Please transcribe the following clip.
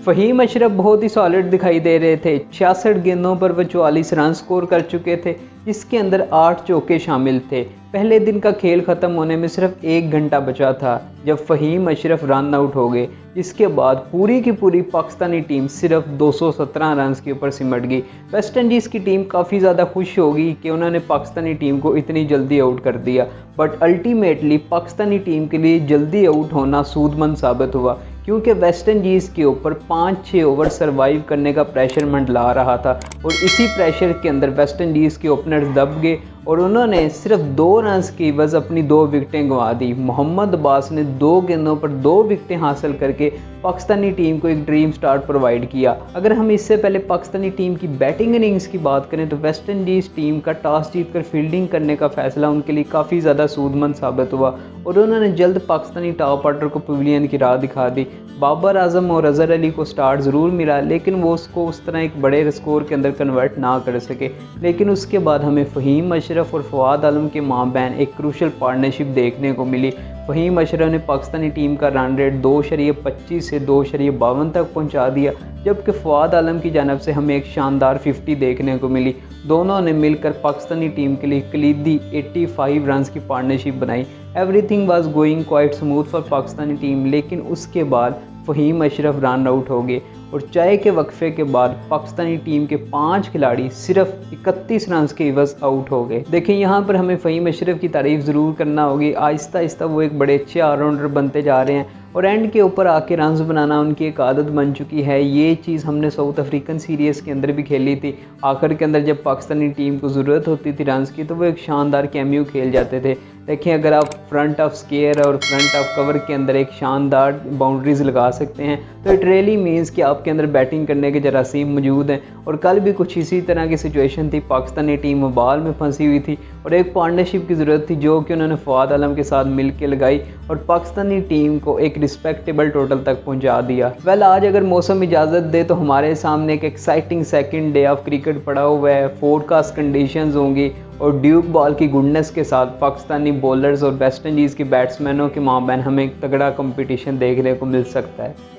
फ़हीम अशरफ बहुत ही सॉलिड दिखाई दे रहे थे। 66 गेंदों पर वो 44 रन स्कोर कर चुके थे, जिसके अंदर 8 चौके शामिल थे। पहले दिन का खेल ख़त्म होने में सिर्फ 1 घंटा बचा था जब फ़हीम अशरफ रन आउट हो गए। इसके बाद पूरी की पूरी पाकिस्तानी टीम सिर्फ 217 रन के ऊपर सिमट गई। वेस्ट इंडीज़ की टीम काफ़ी ज़्यादा खुश होगी कि उन्होंने पाकिस्तानी टीम को इतनी जल्दी आउट कर दिया, बट अल्टीमेटली पाकिस्तानी टीम के लिए जल्दी आउट होना सूदमंद साबित हुआ, क्योंकि वेस्ट इंडीज़ के ऊपर 5-6 ओवर सर्वाइव करने का प्रेशर मंडला रहा था और इसी प्रेशर के अंदर वेस्ट इंडीज़ के ओपनर्स दब गए और उन्होंने सिर्फ 2 रन की एवज अपनी 2 विकेटें गंवा दी। मोहम्मद अब्बास ने 2 गेंदों पर 2 विकेटें हासिल करके पाकिस्तानी टीम को एक ड्रीम स्टार्ट प्रोवाइड किया। अगर हम इससे पहले पाकिस्तानी टीम की बैटिंग इनिंग्स की बात करें तो वेस्ट इंडीज़ टीम का टॉस जीतकर फील्डिंग करने का फैसला उनके लिए काफ़ी ज़्यादा सूदमंद साबित हुआ और उन्होंने जल्द पाकिस्तानी टॉप ऑर्डर को पवेलियन की राह दिखा दी। बाबर आजम और अजहर अली को स्टार्ट ज़रूर मिला, लेकिन वो उसको उस तरह एक बड़े स्कोर के अंदर कन्वर्ट ना कर सके। लेकिन उसके बाद हमें फ़हीम अशरफ और फवाद आलम के माबैन एक क्रूशल पार्टनरशिप देखने को मिली। फ़हीम अशरफ ने पाकिस्तानी टीम का रन रेट 2.25 से 2.52 तक पहुंचा दिया, जबकि फवाद आलम की जानब से हमें एक शानदार 50 देखने को मिली। दोनों ने मिलकर पाकिस्तानी टीम के लिए कलीदी 85 रन की पार्टनरशिप बनाई। Everything was going quite smooth for Pakistani team, लेकिन उसके बाद फ़हीम अशरफ रन आउट हो गए और चाय के वक्फे के बाद पाकिस्तानी टीम के 5 खिलाड़ी सिर्फ 31 रन के एवज आउट हो गए। देखिए यहाँ पर हमें फ़हीम अशरफ की तारीफ़ ज़रूर करना होगी। आहिस्ता आहिस्ता वो एक बड़े अच्छे ऑलराउंडर बनते जा रहे हैं और एंड के ऊपर आके रन्स बनाना उनकी एक आदत बन चुकी है। ये चीज़ हमने साउथ अफ्रीकन सीरीज़ के अंदर भी खेली थी। आखिर के अंदर जब पाकिस्तानी टीम को ज़रूरत होती थी रन्स की तो वो एक शानदार कैमियो खेल जाते थे। देखिए अगर आप फ्रंट ऑफ स्केयर और फ्रंट ऑफ कवर के अंदर एक शानदार बाउंड्रीज लगा सकते हैं तो इट रियली मीन्स कि आपके अंदर बैटिंग करने के जरासीम मौजूद हैं। और कल भी कुछ इसी तरह की सिचुएशन थी, पाकिस्तानी टीम बॉल में फंसी हुई थी और एक पार्टनरशिप की ज़रूरत थी जो कि उन्होंने फवाद आलम के साथ मिल के लगाई और पाकिस्तानी टीम को एक रिस्पेक्टेबल टोटल तक पहुंचा दिया। वेल आज अगर मौसम इजाज़त दे तो हमारे सामने एक exciting second day of cricket पड़ा हुआ है। फोरकास्ट कंडीशंस होंगी और ड्यूक बॉल की गुडनेस के साथ पाकिस्तानी बॉलर्स और वेस्ट इंडीज़ के बैट्समैनों के माबैन हमें एक तगड़ा कंपटीशन देखने को मिल सकता है।